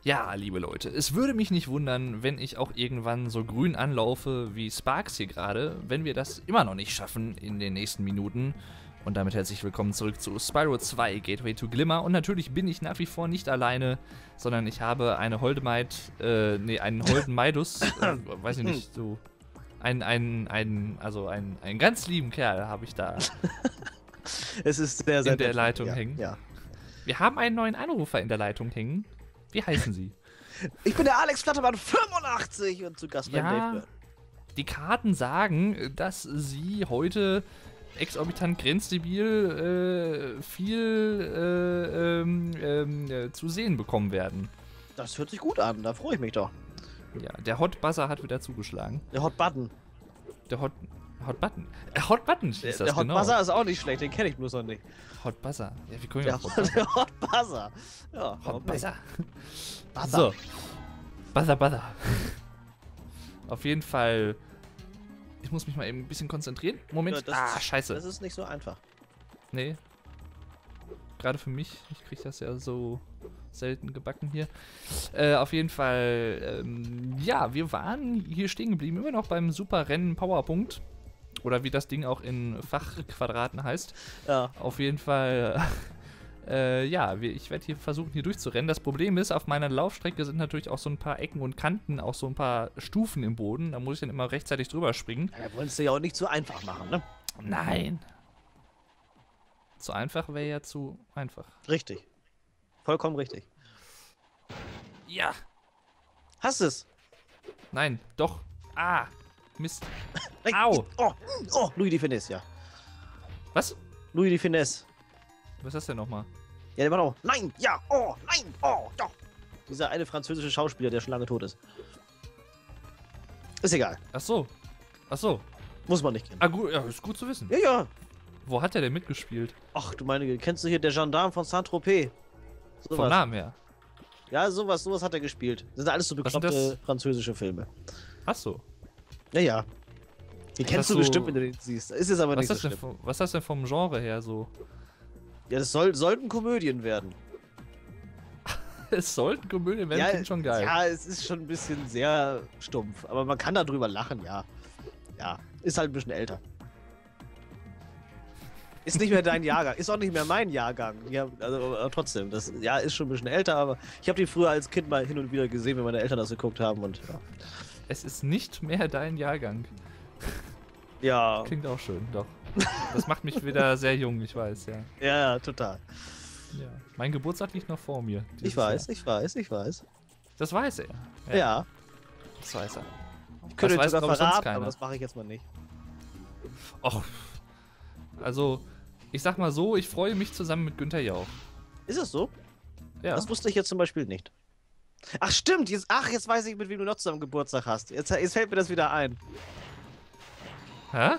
Ja, liebe Leute, es würde mich nicht wundern, wenn ich auch irgendwann so grün anlaufe wie Sparks hier gerade, wenn wir das immer noch nicht schaffen in den nächsten Minuten. Und damit herzlich willkommen zurück zu Spyro 2 Gateway to Glimmer. Und natürlich bin ich nach wie vor nicht alleine, sondern ich habe eine einen holden Maidus, weiß ich nicht, so einen ganz lieben Kerl habe ich da Es ist sehr, sehr in der nett. Leitung Ja, hängen. ja. Wir haben einen neuen Anrufer in der Leitung hängen. Wie heißen Sie? Ich bin der Alex Flattermann 85 und zu Gast beim Dave Ja, Bird. die Karten sagen, dass Sie heute exorbitant grenzdebil viel zu sehen bekommen werden. Das hört sich gut an, da freue ich mich doch. Ja, der Hot Buzzer hat wieder zugeschlagen. Der Hot Button. Der Hot Button. Hot Button ist das, Der Hot genau. Buzzer ist auch nicht schlecht, den kenne ich bloß noch nicht. Hot Buzzer. Ja, wie kommen wir Der, auf Hot Buzzer? der Hot Buzzer. Ja, Hot Buzzer. Buzzer. So. Buzzer. Auf jeden Fall. Ich muss mich mal eben ein bisschen konzentrieren. Moment. Ja, Scheiße. Das ist nicht so einfach. Nee. Gerade für mich. Ich krieg das ja so selten gebacken hier. Auf jeden Fall, ja, wir waren hier stehen geblieben. Immer noch beim Superrennen Powerpunkt. Oder wie das Ding auch in Fachquadraten heißt. Ja. Auf jeden Fall, ja, ich werde hier versuchen, hier durchzurennen. Das Problem ist, auf meiner Laufstrecke sind natürlich auch so ein paar Ecken und Kanten, auch so ein paar Stufen im Boden. Da muss ich dann immer rechtzeitig drüber springen. Ja, wollen es dir ja auch nicht zu einfach machen, ne? Nein. Zu einfach wäre ja zu einfach. Richtig. Vollkommen richtig. Ja. Hast es? Nein, doch. Ah, Mist. Nein. Au. Oh, Louis de Finesse, ja. Was? Louis de Finesse. Was ist das denn nochmal? Ja, der macht auch. Nein, ja, oh, nein, oh, doch. Dieser eine französische Schauspieler, der schon lange tot ist. Ist egal. Ach so. Ach so. Muss man nicht kennen. Ah, gut, ja, ist gut zu wissen. Ja, ja. Wo hat er denn mitgespielt? Ach, du meine, kennst du hier der Gendarme von Saint-Tropez? Vom Namen her. Ja, sowas hat er gespielt. Das sind alles so Was sind bekloppte französische Filme. Ach so. Ja, ja. Die kennst du so- bestimmt, wenn du den siehst. Ist jetzt aber Was nicht so ist, das denn schlimm. was ist das denn vom Genre her so? Ja, das sollten Komödien werden. Es sollten Komödien werden, klingt schon geil. Ja, es ist schon ein bisschen sehr stumpf. Aber man kann darüber lachen, ja. Ja, ist halt ein bisschen älter. Ist nicht mehr dein Jahrgang. Ist auch nicht mehr mein Jahrgang. Ja, also, aber trotzdem, das ja, ist schon ein bisschen älter, aber ich habe die früher als Kind mal hin und wieder gesehen, wenn meine Eltern das geguckt haben und ja. Es ist nicht mehr dein Jahrgang. Ja, Klingt auch schön, doch. Das macht mich wieder sehr jung, ich weiß, ja. ja, total. Ja. Mein Geburtstag liegt noch vor mir. Ich dieses weiß, Jahr. ich weiß. Das weiß er. Ja, Das weiß er. ich könnte Das jetzt weiß, sogar glaub ich, sonst verraten, keiner. aber das mache ich jetzt mal nicht. Och. Also, ich sag mal so, ich freue mich zusammen mit Günther Jauch. Ist es so? Ja. Das wusste ich jetzt zum Beispiel nicht. Ach stimmt, jetzt weiß ich, mit wem du noch zusammen Geburtstag hast. Jetzt fällt mir das wieder ein. Hä?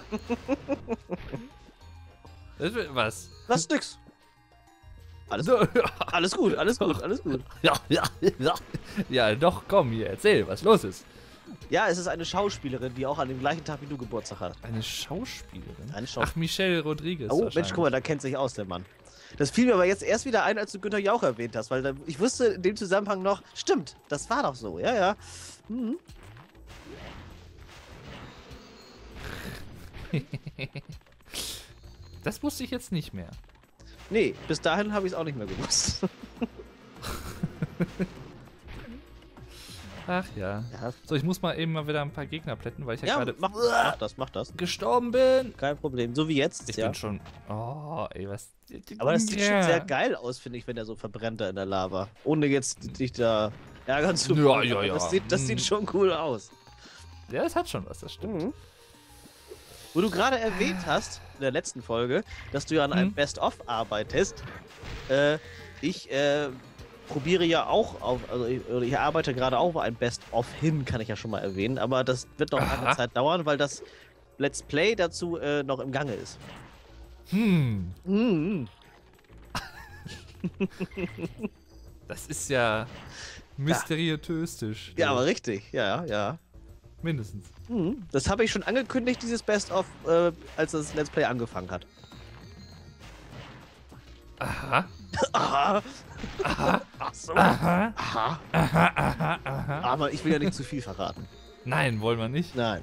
Was? Das ist nix. Alles gut, alles gut, alles gut. Ja. Ja, doch, komm hier, erzähl, was los ist. Ja, es ist eine Schauspielerin, die auch an dem gleichen Tag wie du Geburtstag hat. Eine Schauspielerin? Eine Schauspielerin. Ach, Michelle Rodriguez. Oh, Mensch, guck mal, da kennt sich aus, der Mann. Das fiel mir aber jetzt erst wieder ein, als du Günther Jauch erwähnt hast, weil ich wusste in dem Zusammenhang noch, stimmt, das war doch so, ja, ja. Mhm. Das wusste ich jetzt nicht mehr. Nee, bis dahin habe ich es auch nicht mehr gewusst. Ach ja. Ja, So, ich muss mal eben mal wieder ein paar Gegner plätten, weil ich ja, gerade mach das. gestorben bin. Kein Problem, so wie jetzt, Ich ja. bin schon... Oh, ey, was... Aber das sieht Ja. schon sehr geil aus, finde ich, wenn der so verbrennt da in der Lava. Ohne jetzt dich da ärgern zu Ja, wollen, ja, aber ja. Das sieht schon cool aus. Ja, das hat schon was, das stimmt. Mhm. Wo du gerade erwähnt hast, in der letzten Folge, dass du ja an einem Best-of arbeitest. Ich probiere ja auch ich arbeite gerade auch auf ein Best-of hin, kann ich ja schon mal erwähnen. Aber das wird noch eine Zeit dauern, weil das Let's Play dazu noch im Gange ist. Mhm. Das ist ja mysteriösisch. Ja, aber richtig, ja. Mindestens. Mhm. Das habe ich schon angekündigt, dieses Best-of, als das Let's Play angefangen hat. Aha. Aha. Aha. Ach so. Aha. Aha. Aha, aha, aha. Aber ich will ja nicht zu viel verraten. Nein, wollen wir nicht. Nein.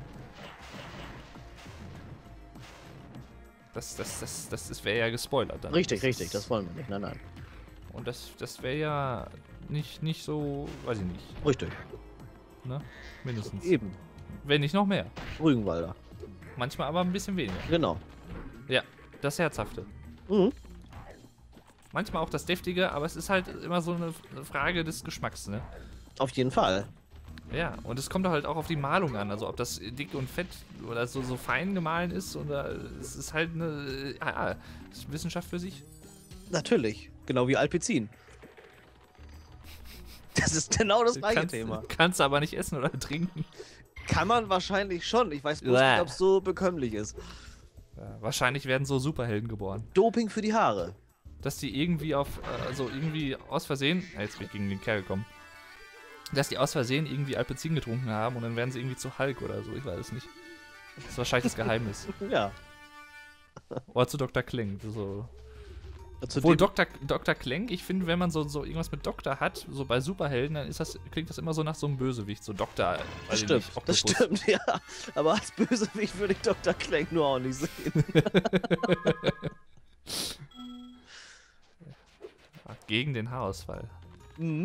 Das wäre ja gespoilert dann. Richtig, das wollen wir nicht. Nein. Und das wäre ja nicht so, weiß ich nicht, Richtig. ne? Mindestens. Eben. Wenn nicht noch mehr. Rügenwalder. Manchmal aber ein bisschen weniger. Genau. Ja, das Herzhafte. Mhm. Manchmal auch das Deftige, aber es ist halt immer so eine Frage des Geschmacks, ne? Auf jeden Fall. Ja, und es kommt halt auch auf die Malung an, also ob das dick und fett oder so fein gemahlen ist oder es ist halt eine Wissenschaft für sich. Natürlich. Genau wie Alpizin. Das ist genau das gleiche Thema. Kannst du aber nicht essen oder trinken. Kann man wahrscheinlich schon. Ich weiß bloß nicht, ob es so bekömmlich ist. Ja, wahrscheinlich werden so Superhelden geboren. Doping für die Haare. Dass die irgendwie irgendwie aus Versehen, jetzt bin ich gegen den Kerl gekommen, dass die aus Versehen irgendwie Alpezin getrunken haben und dann werden sie irgendwie zu Hulk oder so, ich weiß es nicht. Das ist wahrscheinlich das Geheimnis. Ja. Oder zu Dr. Klenk, so. Zu Obwohl dem- Dr. Klenk, ich finde, wenn man so irgendwas mit Doktor hat, so bei Superhelden, dann klingt das immer so nach so einem Bösewicht, so Doktor. Das weiß ich stimmt, nicht, das Oktopus. stimmt, ja. Aber als Bösewicht würde ich Dr. Klenk nur auch nicht sehen. Gegen den Haarausfall. Mhm.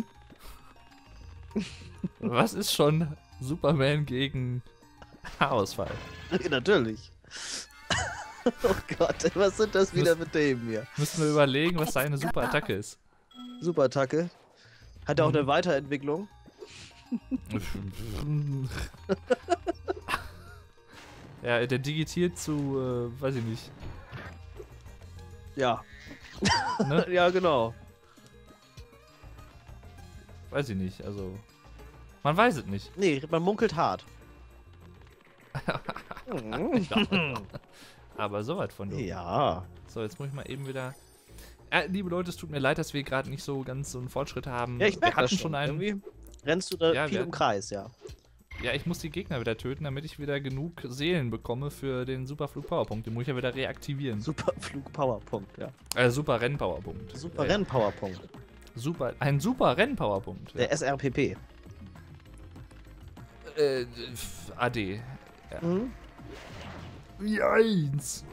Was ist schon Superman gegen Haarausfall? Natürlich. Oh Gott, was sind das wieder mit dem hier? Müssen wir überlegen, was seine super Attacke ist. Superattacke. Hat er auch eine Weiterentwicklung? Ja, der digitiert zu, weiß ich nicht. Ja. Ne? Ja, genau. Weiß ich nicht, also. Man weiß es nicht. Nee, man munkelt hart. Aber so weit von du. Ja. So, jetzt muss ich mal eben wieder. Liebe Leute, es tut mir leid, dass wir gerade nicht so ganz so einen Fortschritt haben. Ja, ich merke wir das hatten schon. einen. Irgendwie rennst du da Ja, viel wir im Kreis, ja. Ja, ich muss die Gegner wieder töten, damit ich wieder genug Seelen bekomme für den Superflug-Powerpunkt. Den muss ich ja wieder reaktivieren. Superflug-Powerpunkt, ja. Super Renn-Powerpunkt. Super Renn-Powerpunkt. Ein super Renn-Powerpunkt. Der SRPP. AD. Ja. Mhm. Wie eins.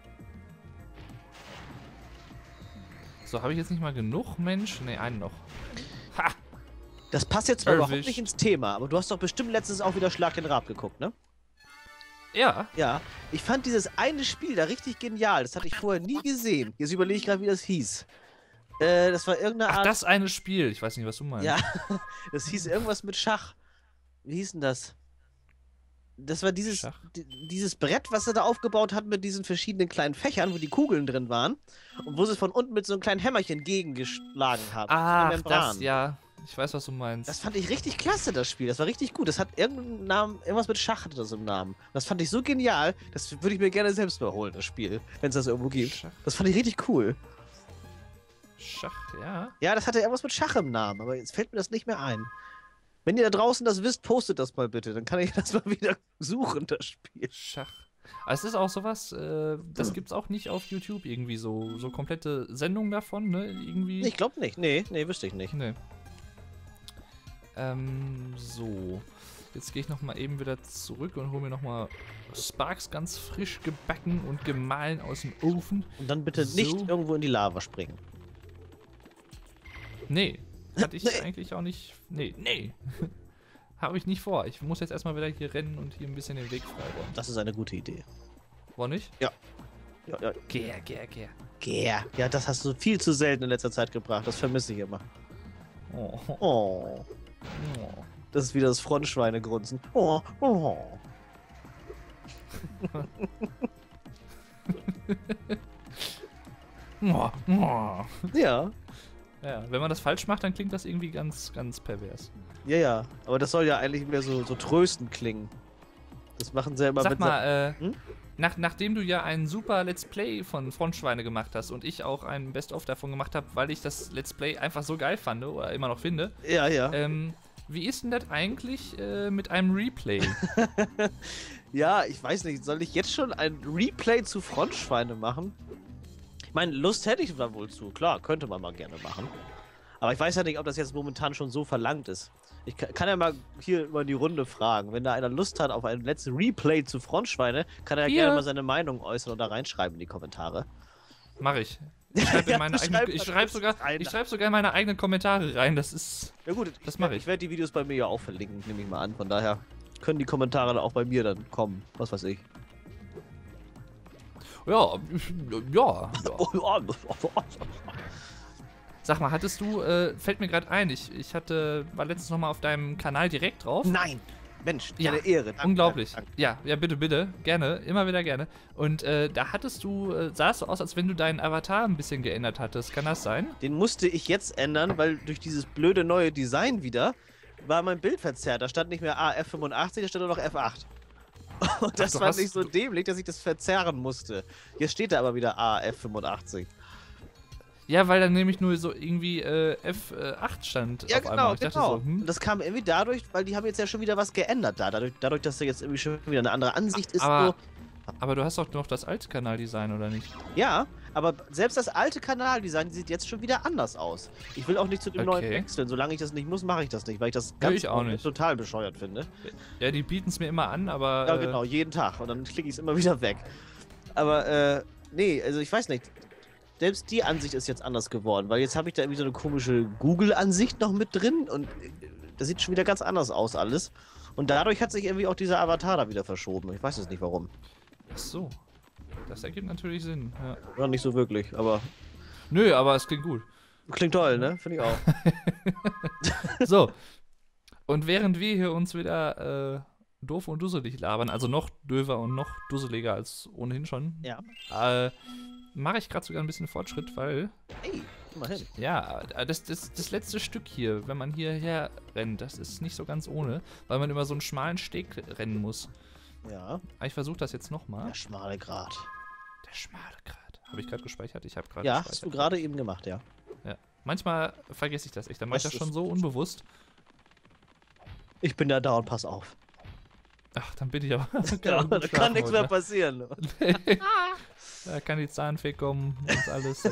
So, habe ich jetzt nicht mal genug, Mensch? Ne, einen noch. Ha! Das passt jetzt zwar überhaupt Erwischt. nicht ins Thema, aber du hast doch bestimmt letztens auch wieder Schlag den Rab geguckt, ne? Ja. Ja. Ich fand dieses eine Spiel da richtig genial. Das hatte ich vorher nie gesehen. Jetzt überlege ich gerade, wie das hieß. Das war irgendeine Ach, Art. das eine Spiel. Ich weiß nicht, was du meinst. Ja, das hieß irgendwas mit Schach. Wie hieß denn das? Das war Schach? dieses Brett, was er da aufgebaut hat mit diesen verschiedenen kleinen Fächern, wo die Kugeln drin waren. Und wo sie von unten mit so einem kleinen Hämmerchen gegengeschlagen haben. Ach, Eine Membran. das, ja. Ich weiß, was du meinst. Das fand ich richtig klasse, das Spiel. Das war richtig gut. Das hat irgendeinen Namen, irgendwas mit Schach hatte das im Namen. Das fand ich so genial, das würde ich mir gerne selbst mal holen, das Spiel, wenn es das irgendwo gibt. Schach. Das fand ich richtig cool. Schach, ja. Ja, das hatte irgendwas mit Schach im Namen, aber jetzt fällt mir das nicht mehr ein. Wenn ihr da draußen das wisst, postet das mal bitte, dann kann ich das mal wieder suchen, das Spiel. Schach. Aber es ist auch sowas, das gibt's auch nicht auf YouTube irgendwie, so komplette Sendungen davon, ne? Irgendwie. Ich glaube nicht. Nee, wüsste ich nicht. Nee. So. Jetzt gehe ich nochmal eben wieder zurück und hole mir nochmal Sparks ganz frisch gebacken und gemahlen aus dem Ofen. Und dann bitte So. nicht irgendwo in die Lava springen. Nee, hatte ich Nee. eigentlich auch nicht. Nee. Habe ich nicht vor. Ich muss jetzt erstmal wieder hier rennen und hier ein bisschen den Weg freiräumen. Das ist eine gute Idee. War nicht? Ja. Geh. Ja, das hast du viel zu selten in letzter Zeit gebracht. Das vermisse ich immer. Oh. Oh. Oh. Das ist wieder das Frontschweinegrunzen. Oh. Oh. Oh. Ja. Ja, wenn man das falsch macht, dann klingt das irgendwie ganz, ganz pervers. Ja. Aber das soll ja eigentlich mehr so tröstend klingen. Das machen sie ja immer Sag mal, Hm? nachdem du ja ein super Let's Play von Frontschweine gemacht hast und ich auch ein Best-of davon gemacht habe, weil ich das Let's Play einfach so geil fand oder immer noch finde, Ja. wie ist denn das eigentlich mit einem Replay? Ja, ich weiß nicht. Soll ich jetzt schon ein Replay zu Frontschweine machen? meine, Lust hätte ich da wohl zu. Klar, könnte man mal gerne machen. Aber ich weiß ja nicht, ob das jetzt momentan schon so verlangt ist. Ich kann ja mal hier mal in die Runde fragen. Wenn da einer Lust hat auf ein letztes Replay zu Frontschweine, kann er ja gerne mal seine Meinung äußern und da reinschreiben in die Kommentare. Mach ich. Ich schreibe Ja, schreib sogar in meine eigenen Kommentare rein. Das ist. Ja gut, das mache ich. Ich werde die Videos bei mir ja auch verlinken, nehme ich mal an. Von daher können die Kommentare dann auch bei mir dann kommen. Was weiß ich. Ja. Ja. Sag mal, hattest du, fällt mir gerade ein, ich war letztens nochmal auf deinem Kanal direkt drauf. Nein! Mensch, ja, eine Ehre. Danke, unglaublich. danke. Ja, bitte, gerne, immer wieder gerne. Und da sahst du aus, als wenn du deinen Avatar ein bisschen geändert hattest. Kann das sein? Den musste ich jetzt ändern, weil durch dieses blöde neue Design wieder war mein Bild verzerrt. Da stand nicht mehr F85, da stand nur noch F8. Und das fand ich so dämlich, dass ich das verzerren musste. Jetzt steht da aber wieder F85. Ja, weil dann nämlich nur so irgendwie F8 stand. Ja, auf einmal. Ich genau. dachte so, Und das kam irgendwie dadurch, weil die haben jetzt ja schon wieder was geändert da. Dadurch, dass da jetzt irgendwie schon wieder eine andere Ansicht ist. Aber du hast doch noch das alte Kanaldesign, oder nicht? Ja, aber selbst das alte Kanaldesign sieht jetzt schon wieder anders aus. Ich will auch nicht zu dem neuen wechseln. Solange ich das nicht muss, mache ich das nicht, weil ich das total bescheuert finde. Ja, die bieten es mir immer an, aber... Ja, genau, jeden Tag. Und dann klicke ich es immer wieder weg. Aber, nee, also ich weiß nicht. Selbst die Ansicht ist jetzt anders geworden, weil jetzt habe ich da irgendwie so eine komische Google-Ansicht noch mit drin und das sieht schon wieder ganz anders aus alles. Und dadurch hat sich irgendwie auch dieser Avatar da wieder verschoben. Ich weiß jetzt nicht warum. Ach so. Das ergibt natürlich Sinn, ja. Ja, nicht so wirklich, aber... Nö, aber es klingt gut. Klingt toll, ne? Finde ich auch. So. Und während wir hier uns wieder doof und dusselig labern, also noch döver und noch dusseliger als ohnehin schon, ja. mache ich gerade sogar ein bisschen Fortschritt, weil... Hey, guck mal hin. Ja, das letzte Stück hier, wenn man hierher rennt, das ist nicht so ganz ohne, weil man über so einen schmalen Steg rennen muss. Ja. Aber ich versuche das jetzt nochmal. Der schmale Grat. Der schmale Grat. Habe ich gerade gespeichert? Ich habe gerade gespeichert. Ja, hast du gerade eben gemacht, ja. Ja. Manchmal vergesse ich das echt, dann mache ich das schon so unbewusst. Ich bin da und pass auf. Ach, dann bin ich aber... Ja, da kann nichts mehr passieren. Da kann die Zahnfee kommen und alles.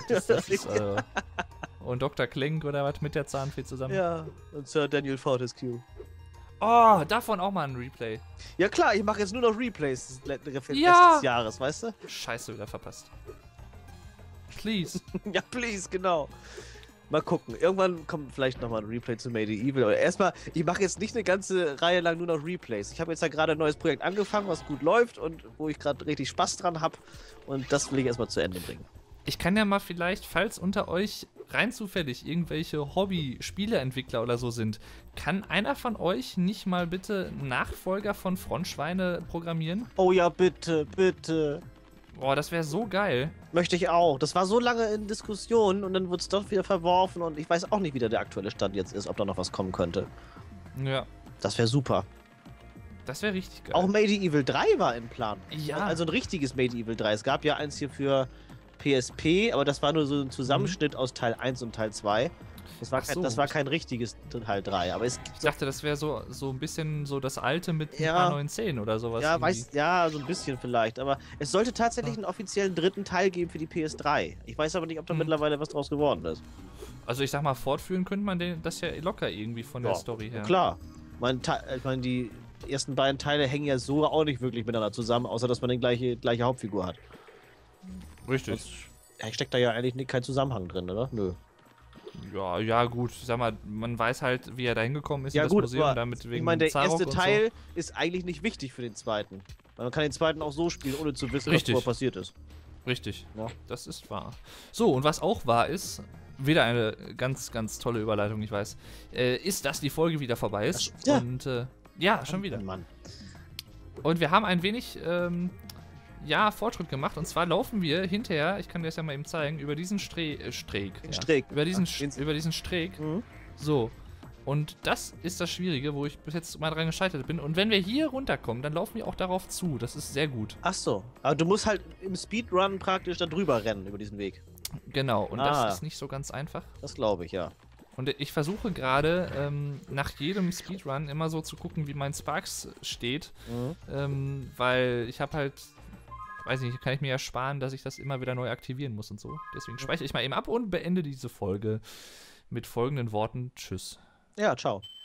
Und Dr. Klenk oder was mit der Zahnfee zusammen. Ja, und Sir Daniel Fortescue. Oh, davon auch mal ein Replay. Ja klar, ich mache jetzt nur noch Replays des Jahres, weißt du? Scheiße, wieder verpasst. Please. Ja, please, genau. Mal gucken. Irgendwann kommt vielleicht nochmal ein Replay zu Medieval. Aber erstmal, ich mache jetzt nicht eine ganze Reihe lang nur noch Replays. Ich habe jetzt ja gerade ein neues Projekt angefangen, was gut läuft und wo ich gerade richtig Spaß dran habe. Und das will ich erstmal zu Ende bringen. Ich kann ja mal vielleicht, falls unter euch rein zufällig irgendwelche Hobby-Spieleentwickler oder so sind, kann einer von euch nicht mal bitte Nachfolger von Frontschweine programmieren? Oh ja, bitte, bitte. Boah, das wäre so geil. Möchte ich auch. Das war so lange in Diskussion und dann wurde es doch wieder verworfen und ich weiß auch nicht, wie der aktuelle Stand jetzt ist, ob da noch was kommen könnte. Ja. Das wäre super. Das wäre richtig geil. Auch Medieval 3 war im Plan. Ja. Also ein richtiges Medieval 3. Es gab ja eins hier für PSP, aber das war nur so ein Zusammenschnitt aus Teil 1 und Teil 2. Das war kein richtiges Teil 3. Aber ich dachte, das wäre so ein bisschen so das alte mit A910 oder sowas. Ja, so ein bisschen vielleicht. Aber es sollte tatsächlich einen offiziellen dritten Teil geben für die PS3. Ich weiß aber nicht, ob da mittlerweile was draus geworden ist. Also ich sag mal, fortführen könnte man das ja locker irgendwie von der Story her. Klar. Ich meine, die ersten beiden Teile hängen ja so auch nicht wirklich miteinander zusammen, außer dass man die gleiche Hauptfigur hat. Richtig. Steckt da ja eigentlich kein Zusammenhang drin, oder? Nö. Ja, gut. Ich sag mal, man weiß halt, wie er da hingekommen ist in das Museum, damit wegen ich meine, der Zarok erste Teil ist eigentlich nicht wichtig für den zweiten. Weil man kann den zweiten auch so spielen, ohne zu wissen, was vorher passiert ist. Richtig. Ja. Das ist wahr. So, und was auch wahr ist, wieder eine ganz, ganz tolle Überleitung, ich weiß, ist, dass die Folge wieder vorbei ist. Ja. Und ja, schon wieder. Mann. Und wir haben ein wenig Fortschritt gemacht. Und zwar laufen wir hinterher, ich kann dir das ja mal eben zeigen, über diesen Streeck. Über diesen Streeck. Mhm. So. Und das ist das Schwierige, wo ich bis jetzt mal dran gescheitert bin. Und wenn wir hier runterkommen, dann laufen wir auch darauf zu. Das ist sehr gut. Ach so. Aber du musst halt im Speedrun praktisch da drüber rennen, über diesen Weg. Genau. Und das ist nicht so ganz einfach. Das glaube ich, ja. Und ich versuche gerade, nach jedem Speedrun immer so zu gucken, wie mein Sparks steht. Mhm. Weil ich habe halt weiß nicht, kann ich mir ja sparen, dass ich das immer wieder neu aktivieren muss und so. Deswegen speichere ich mal eben ab und beende diese Folge mit folgenden Worten. Tschüss. Ja, ciao.